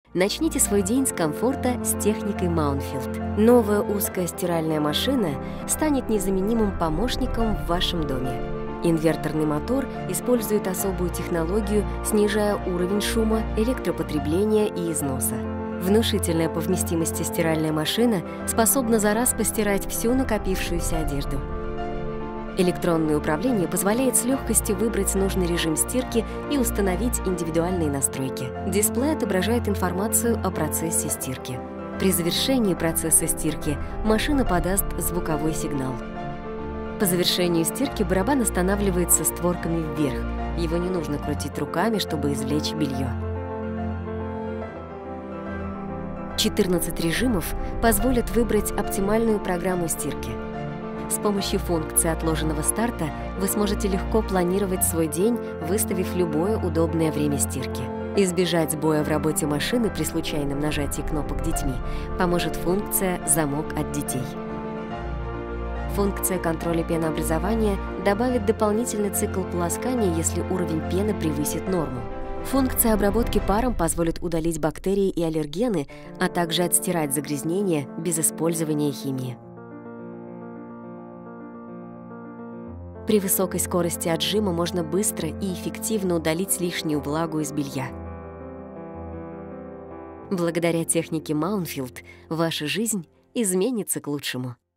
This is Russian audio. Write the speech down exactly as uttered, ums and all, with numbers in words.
Начните свой день с комфорта с техникой Mountfield. Новая узкая стиральная машина станет незаменимым помощником в вашем доме. Инверторный мотор использует особую технологию, снижая уровень шума, электропотребления и износа. Внушительная по вместимости стиральная машина способна за раз постирать всю накопившуюся одежду. Электронное управление позволяет с легкостью выбрать нужный режим стирки и установить индивидуальные настройки. Дисплей отображает информацию о процессе стирки. При завершении процесса стирки машина подаст звуковой сигнал. По завершению стирки барабан останавливается створками вверх. Его не нужно крутить руками, чтобы извлечь белье. четырнадцать режимов позволят выбрать оптимальную программу стирки. С помощью функции отложенного старта вы сможете легко планировать свой день, выставив любое удобное время стирки. Избежать сбоя в работе машины при случайном нажатии кнопок детьми поможет функция «Замок от детей». Функция контроля пенообразования добавит дополнительный цикл полоскания, если уровень пены превысит норму. Функция обработки паром позволит удалить бактерии и аллергены, а также отстирать загрязнения без использования химии. При высокой скорости отжима можно быстро и эффективно удалить лишнюю влагу из белья. Благодаря технике Mountfield ваша жизнь изменится к лучшему.